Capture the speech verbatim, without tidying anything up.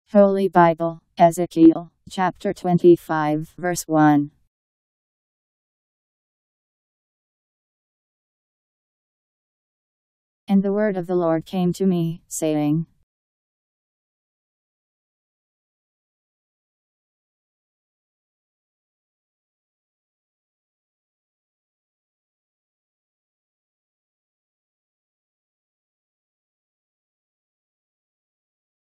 Holy Bible, Ezekiel, chapter twenty-five, verse one. And the word of the Lord came to me, saying,